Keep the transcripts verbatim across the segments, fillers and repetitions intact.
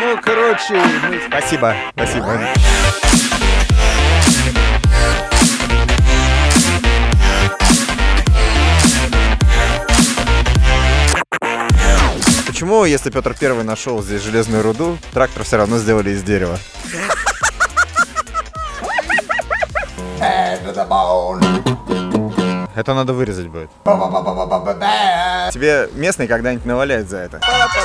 Ну, короче... Мы... Спасибо, спасибо. Почему, если Петр Первый нашел здесь железную руду, трактор все равно сделали из дерева? Это надо вырезать будет. Тебе местные когда-нибудь наваляют за это?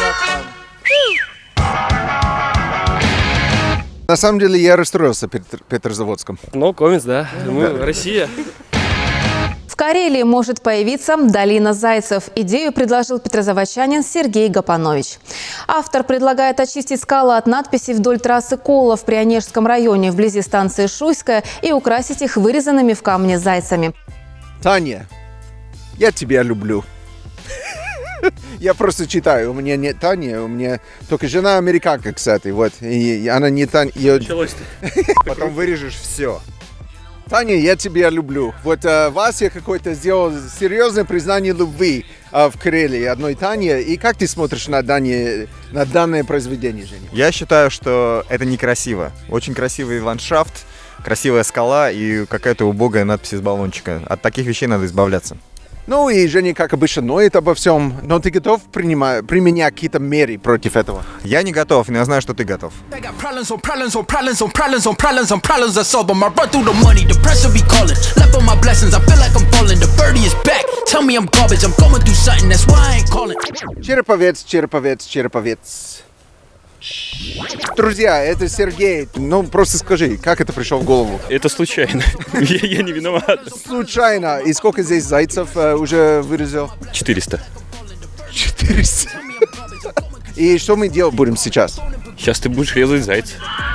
На самом деле я расстроился Петр, Петрозаводском. Ну, комикс, да. Мы да. Россия. В Карелии может появиться долина зайцев. Идею предложил петрозаводчанин Сергей Гапанович. Автор предлагает очистить скалы от надписей вдоль трассы Кола в Прионежском районе вблизи станции Шуйская и украсить их вырезанными в камне зайцами. Таня, я тебя люблю. Я просто читаю, у меня нет Таня, у меня только жена американка, кстати, вот, и она не Таня. Ее... Потом вырежешь все. Таня, я тебя люблю. Вот а, Вася какой-то сделал серьезное признание любви а, в Карелии одной Тане. И как ты смотришь на, данное, на данное произведение, Женя? Я считаю, что это некрасиво. Очень красивый ландшафт, красивая скала и какая-то убогая надпись из баллончика. От таких вещей надо избавляться. Ну и Женя, как обычно, ноет обо всем. Но ты готов принимать, применять какие-то меры против этого? Я не готов, но я знаю, что ты готов. Череповец, Череповец, Череповец. Друзья, это Сергей. Ну, просто скажи, как это пришло в голову? Это случайно. я, я не виноват. Случайно. И сколько здесь зайцев э, уже вырезал? четыреста. четыреста. И что мы делать будем сейчас? Сейчас ты будешь резать зайца.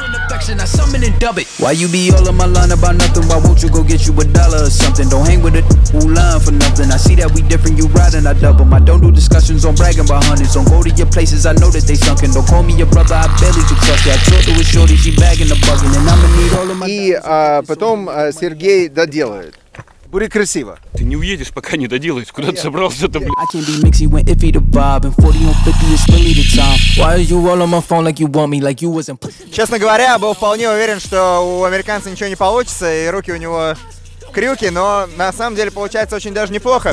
Why you be all on my line about nothing? Why won't you go get you a dollar or something? Don't hang with a who line for nothing. I see that we different, you riding, I double. I don't do discussions on bragging about hundreds. Don't go to your places, I know that they sunken. Don't call me your brother, I barely could trust you. I talked to a shorty, she bagging the bugging. And I'ma need all of my... И а, потом а, Сергей доделает. Будет красиво. Ты не уедешь, пока не доделаешь. Куда ты собрался-то, блядь? Честно говоря, был вполне уверен, что у американца ничего не получится, и руки у него в крюке, но на самом деле получается очень даже неплохо.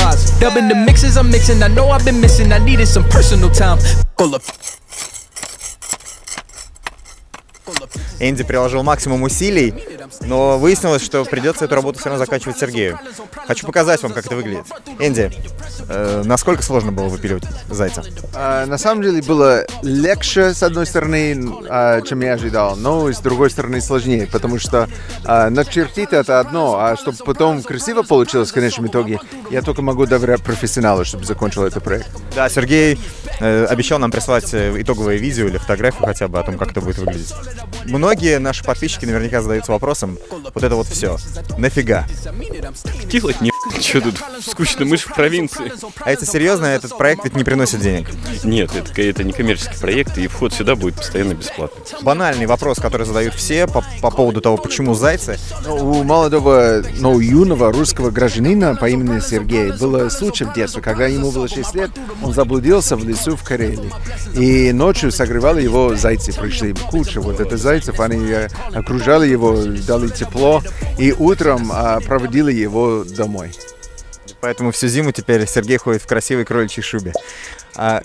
Энди приложил максимум усилий, но выяснилось, что придется эту работу все равно заканчивать Сергею. Хочу показать вам, как это выглядит. Энди, э, насколько сложно было выпиливать зайца? А, на самом деле было легче, с одной стороны, а, чем я ожидал, но с другой стороны сложнее, потому что а, начертить это одно, а чтобы потом красиво получилось в конечном итоге, я только могу доверять профессионалу, чтобы закончил этот проект. Да, Сергей э, обещал нам прислать итоговое видео или фотографию хотя бы о том, как это будет выглядеть. Многие наши подписчики наверняка задаются вопросом, вот это вот все, нафига? Делать не что тут, скучно, мы же в провинции. А это серьезно, этот проект ведь не приносит денег? Нет, это, это не коммерческий проект, и вход сюда будет постоянно бесплатный. Банальный вопрос, который задают все по, по поводу того, почему зайцы. У молодого, но у юного русского гражданина по имени Сергей было случай в детстве, когда ему было шесть лет, он заблудился в лесу в Карелии. И ночью согревали его зайцы, пришли куча вот это зайцев, они окружали его, дали тепло, и утром а, проводили его домой. Поэтому всю зиму теперь Сергей ходит в красивой кроличьей шубе. А...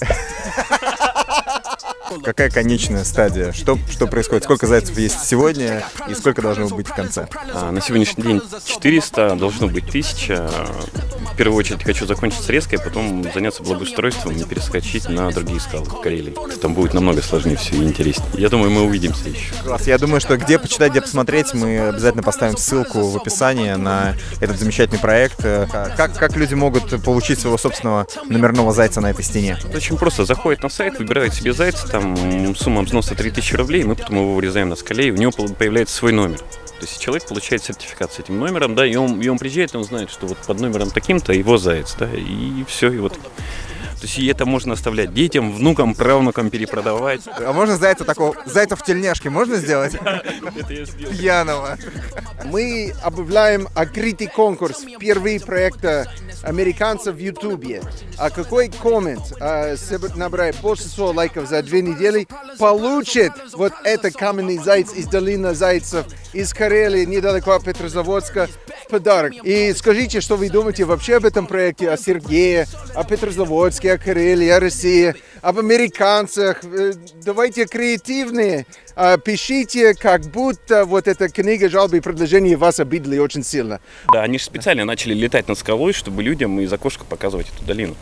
Какая конечная стадия? Что, что происходит? Сколько зайцев есть сегодня и сколько должно быть в конце? А, на сегодняшний день четыреста, должно быть тысяча. В первую очередь хочу закончить срезкой, потом заняться благоустройством и перескочить на другие скалы в Карелии. Там будет намного сложнее все и интереснее. Я думаю, мы увидимся еще. Класс. Я думаю, что где почитать, где посмотреть, мы обязательно поставим ссылку в описании на этот замечательный проект. Как, как люди могут получить своего собственного номерного зайца на этой стене? Очень просто. Заходят на сайт, выбирают себе зайца, там сумма взноса три тысячи рублей, мы потом его вырезаем на скале, и у него появляется свой номер. То есть человек получает сертификат с этим номером, да, и он, и он приезжает, и он знает, что вот под номером таким-то его заяц, да, и все, и вот То есть и это можно оставлять детям, внукам, правнукам перепродавать. А можно зайца такого, зайца в тельняшке можно сделать? Пьяного. Мы объявляем открытый конкурс. Первый проект американцев в Ютубе. А какой коммент а, набирает больше ста лайков за две недели, получит вот это каменный заяц из долины зайцев из Карелии, недалеко от Петрозаводска, в подарок. И скажите, что вы думаете вообще об этом проекте, о Сергее, о Петрозаводске, о Карелии, о России, об американцах. Давайте креативные. Пишите, как будто вот эта книга жалобы и предложений вас обидели очень сильно. Да, они же специально начали летать над скалой, чтобы людям из окошка показывать эту долину.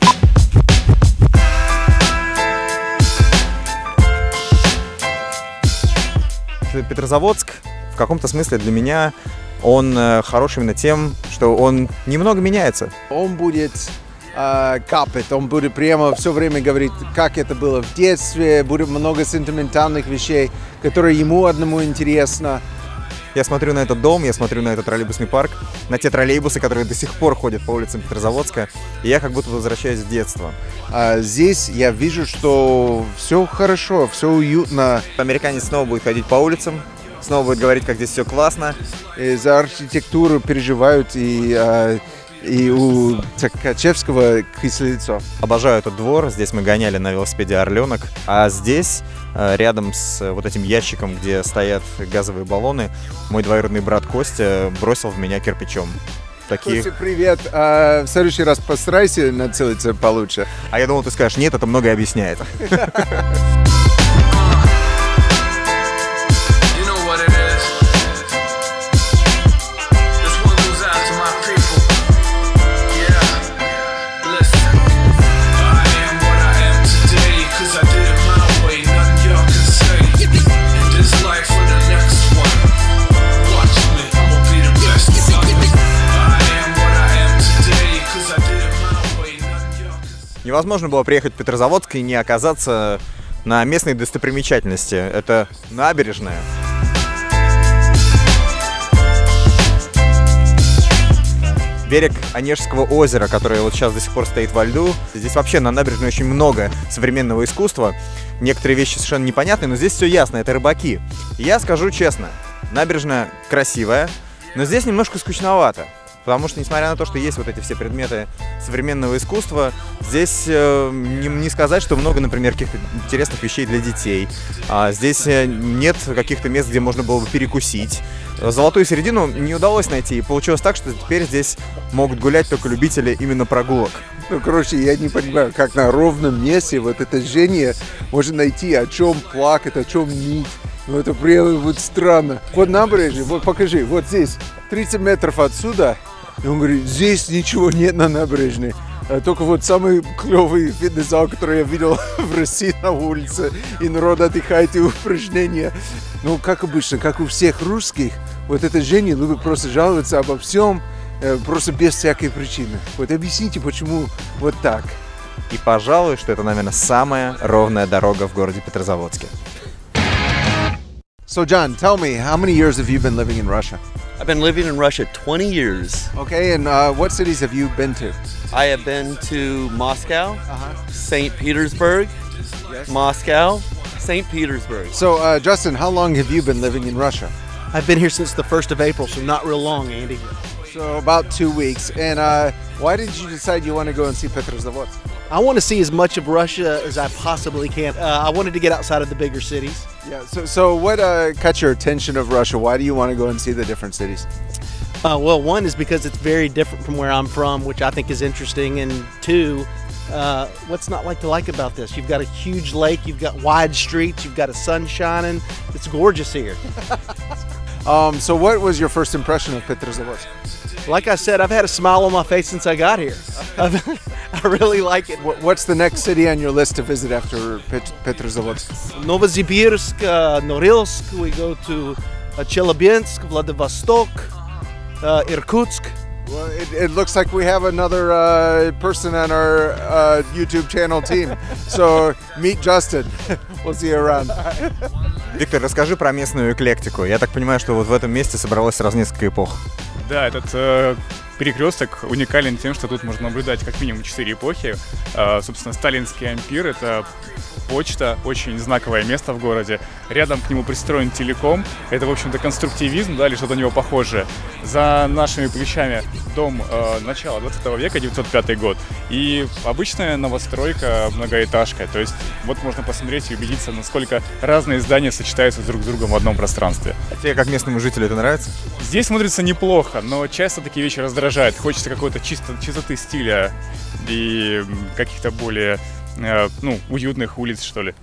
Петрозаводск в каком-то смысле для меня он хорош именно тем, что он немного меняется. Он будет э, капать, он будет прямо все время говорить, как это было в детстве, будет много сентиментальных вещей, которые ему одному интересно. Я смотрю на этот дом, я смотрю на этот троллейбусный парк, на те троллейбусы, которые до сих пор ходят по улицам Петрозаводска, и я как будто возвращаюсь в детство. А здесь я вижу, что все хорошо, все уютно. Американец снова будет ходить по улицам, снова будет говорить, как здесь все классно. И за архитектуру переживают и, а, и у Ткачевского кислицо. Обожаю этот двор, здесь мы гоняли на велосипеде «Орленок», а здесь, рядом с вот этим ящиком, где стоят газовые баллоны, мой двоюродный брат Костя бросил в меня кирпичом. Такие... Костя, привет. А, в следующий раз постарайся нацелиться получше. А я думал, ты скажешь, нет, это многое объясняет. Невозможно было приехать в Петрозаводск и не оказаться на местной достопримечательности. Это набережная. Берег Онежского озера, которое вот сейчас до сих пор стоит во льду. Здесь вообще на набережной очень много современного искусства. Некоторые вещи совершенно непонятные, но здесь все ясно, это рыбаки. И я скажу честно, набережная красивая, но здесь немножко скучновато. Потому что, несмотря на то, что есть вот эти все предметы современного искусства, здесь э, не, не сказать, что много, например, каких-то интересных вещей для детей. А здесь нет каких-то мест, где можно было бы перекусить. Золотую середину не удалось найти, и получилось так, что теперь здесь могут гулять только любители именно прогулок. Ну, короче, я не понимаю, как на ровном месте вот это жжение можно найти, о чем плакать, о чем нить. Ну, это прямо вот странно. Вот набережная, вот покажи, вот здесь, тридцать метров отсюда. И он говорит, здесь ничего нет на набережной. Только вот самый клевый фитнес-зал, который я видел в России на улице. И народ отдыхает и упражнения. Ну, как обычно, как у всех русских, вот это Женя любит просто жаловаться обо всем, просто без всякой причины. Вот объясните, почему вот так. И, пожалуй, что это, наверное, самая ровная дорога в городе Петрозаводске. So, John, tell me, how many years have you been living in Russia? I've been living in Russia twenty years. Okay, and uh, what cities have you been to? I have been to Moscow, Uh-huh. Saint Petersburg, Yes. Moscow, Saint Petersburg. So, uh, Justin, how long have you been living in Russia? I've been here since the first of April, so not real long, Andy. So, about two weeks. And uh, why did you decide you want to go and see Petrozavodsk? I want to see as much of Russia as I possibly can. Uh, I wanted to get outside of the bigger cities. Yeah, so, so what uh, caught your attention of Russia? Why do you want to go and see the different cities? Uh, well, one is because it's very different from where I'm from, which I think is interesting. And two, uh, what's not like to like about this? You've got a huge lake, you've got wide streets, you've got a sun shining. It's gorgeous here. Um, so what was your first impression of Petrozavodsk? Like I said, I've had a smile on my face since I got here. I really like it. What, what's the next city on your list to visit after Pet- Petrozavodsk? Novosibirsk, uh, Norilsk, we go to uh, Chelyabinsk, Vladivostok, uh, Irkutsk. Well, it, it looks like we have another uh, person on our uh, YouTube channel team. So meet Justin. We'll see you around. Виктор, расскажи про местную эклектику. Я так понимаю, что вот в этом месте собралось сразу несколько эпох. Да, этот э, перекресток уникален тем, что тут можно наблюдать как минимум четыре эпохи. Э, собственно, Сталинский ампир — это почта, очень знаковое место в городе. Рядом к нему пристроен телеком. Это, в общем-то, конструктивизм, да, или что-то на него похожее. За нашими плечами дом э, начала двадцатого века, девятьсот пятый год. И обычная новостройка, многоэтажка. То есть вот можно посмотреть и убедиться, насколько разные здания сочетаются друг с другом в одном пространстве. А тебе, как местному жителю, это нравится? Здесь смотрится неплохо, но часто такие вещи раздражают. Хочется какой-то чисто, чистоты стиля и каких-то более э, ну, уютных улиц, что ли.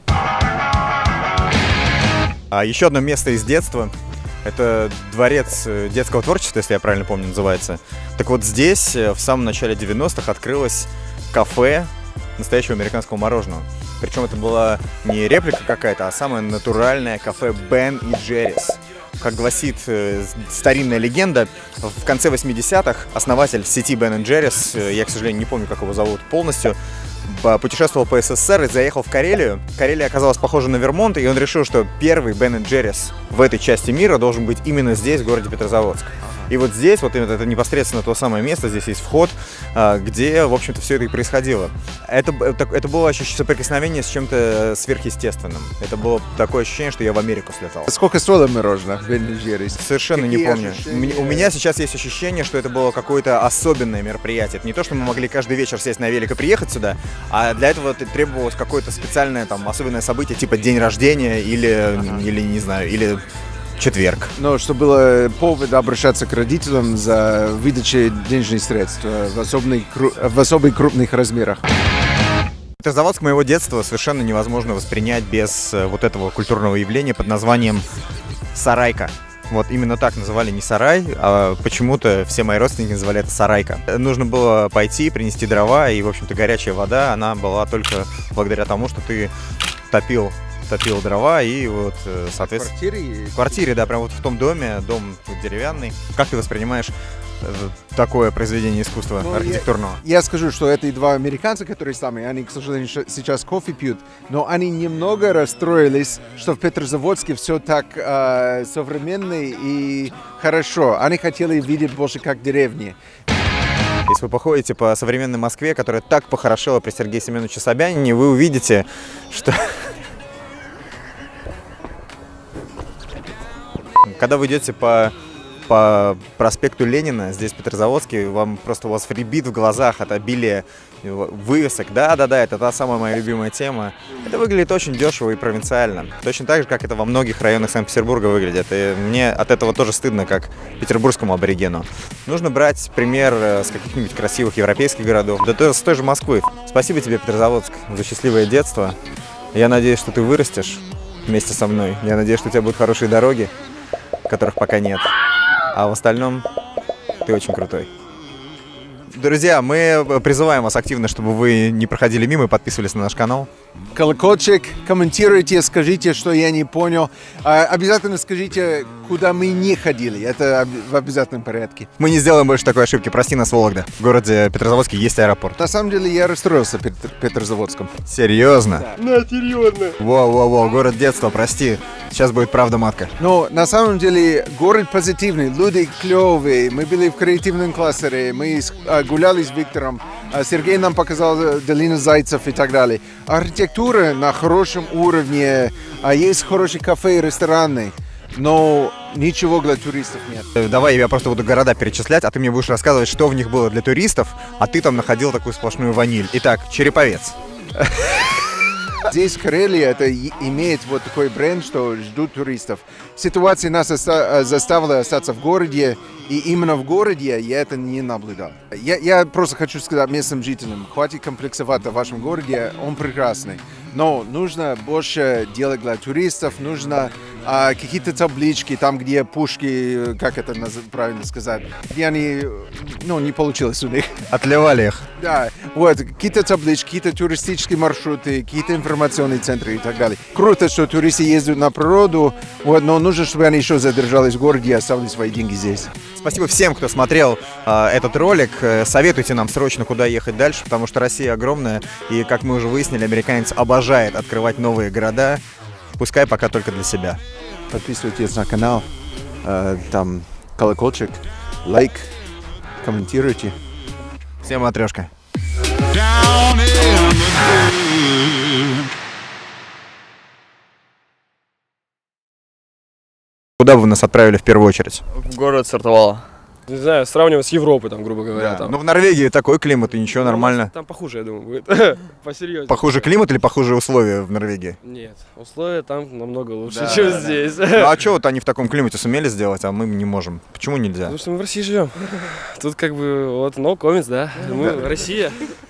А еще одно место из детства. Это дворец детского творчества, если я правильно помню, называется. Так вот здесь в самом начале девяностых открылось кафе настоящего американского мороженого. Причем это была не реплика какая-то, а самое натуральное кафе Бен и Джеррис. Как гласит э, старинная легенда, в конце восьмидесятых основатель сети Бен и Джеррис, э, я, к сожалению, не помню, как его зовут полностью, путешествовал по СССР и заехал в Карелию. Карелия оказалась похожа на Вермонт, и он решил, что первый Бен и Джеррис в этой части мира должен быть именно здесь, в городе Петрозаводск. И вот здесь, вот это непосредственно то самое место, здесь есть вход, где, в общем-то, все это и происходило. Это, это, это было ощущение соприкосновения с чем-то сверхъестественным. Это было такое ощущение, что я в Америку слетал. Сколько стоило мороженое в Бен и Джеррис? Совершенно Какие не помню. ощущения? У меня сейчас есть ощущение, что это было какое-то особенное мероприятие. Это не то, что мы могли каждый вечер сесть на велик и приехать сюда, а для этого требовалось какое-то специальное, там, особенное событие, типа день рождения или, ага. или не знаю, или четверг. Но что было повод обращаться к родителям за выдачей денежных средств в, особенных, в особо крупных размерах. Петрозаводск моего детства совершенно невозможно воспринять без вот этого культурного явления под названием сарайка. Вот именно так называли не сарай, а почему-то все мои родственники называли это сарайка. Нужно было пойти, принести дрова, и, в общем-то, горячая вода, она была только благодаря тому, что ты топил топил дрова, и вот, соответственно... В квартире? В квартире, да, прям вот в том доме, дом деревянный. Как ты воспринимаешь такое произведение искусства, ну, архитектурного? Я, я скажу, что это и два американца, которые сами, они, к сожалению, сейчас кофе пьют, но они немного расстроились, что в Петрозаводске все так э, современно и хорошо. Они хотели видеть больше как деревни. Если вы походите по современной Москве, которая так похорошела при Сергее Семеновиче Собянине, вы увидите, что... Когда вы идете по, по проспекту Ленина, здесь в Петрозаводске, вам просто у вас рябит в глазах от обилия вывесок. Да-да-да, это та самая моя любимая тема. Это выглядит очень дешево и провинциально. Точно так же, как это во многих районах Санкт-Петербурга выглядит. И мне от этого тоже стыдно, как петербургскому аборигену. Нужно брать пример с каких-нибудь красивых европейских городов. Да то с той же Москвы. Спасибо тебе, Петрозаводск, за счастливое детство. Я надеюсь, что ты вырастешь вместе со мной. Я надеюсь, что у тебя будут хорошие дороги, которых пока нет. А в остальном ты очень крутой. Друзья, мы призываем вас активно, чтобы вы не проходили мимо и подписывались на наш канал. Колокольчик, комментируйте, скажите, что я не понял. А, обязательно скажите, куда мы не ходили. Это в обязательном порядке. Мы не сделаем больше такой ошибки. Прости нас, Вологда. В городе Петрозаводске есть аэропорт. На самом деле я расстроился в Петр Петрозаводском. Серьезно? Да. На, серьезно. Воу-воу-воу, город детства, прости. Сейчас будет правда матка. Но на самом деле город позитивный, люди клевые. Мы были в креативном кластере, мы гуляли с Виктором. Сергей нам показал долину Зайцев и так далее. Архитектура на хорошем уровне, есть хорошие кафе и рестораны, но ничего для туристов нет. Давай я просто буду города перечислять, а ты мне будешь рассказывать, что в них было для туристов, а ты там находил такую сплошную ваниль. Итак, Череповец. Здесь Карелия это имеет вот такой бренд, что ждут туристов. Ситуация нас оста заставила остаться в городе, и именно в городе я это не наблюдал. Я, я просто хочу сказать местным жителям, хватит комплексовать в вашем городе, он прекрасный. Но нужно больше делать для туристов, нужно а, какие-то таблички, там, где пушки, как это правильно сказать, где они, ну, не получилось у них. Отливали их. Да, вот, какие-то таблички, какие-то туристические маршруты, какие-то информационные центры и так далее. Круто, что туристы ездят на природу, вот, но нужно, чтобы они еще задержались в городе и оставили свои деньги здесь. Спасибо всем, кто смотрел э, этот ролик. Советуйте нам срочно, куда ехать дальше, потому что Россия огромная, и, как мы уже выяснили, американец обожает открывать новые города, пускай пока только для себя. Подписывайтесь на канал, э, там колокольчик, лайк, комментируйте. Всем матрешка. Куда бы вы нас отправили в первую очередь? В город Сартовала. Не знаю, сравнивать с Европой, там, грубо говоря. Да. Там. Ну, в Норвегии такой климат, и ничего, Ну, нормально. Там похуже, я думаю, будет. Посерьезнее. Похуже климат или похуже условия в Норвегии? Нет, условия там намного лучше, Да, чем да, да. здесь. Ну, а что вот они в таком климате сумели сделать, а мы не можем? Почему нельзя? Потому что мы в России живем. Тут как бы вот no comments, да? Мы Да. Россия.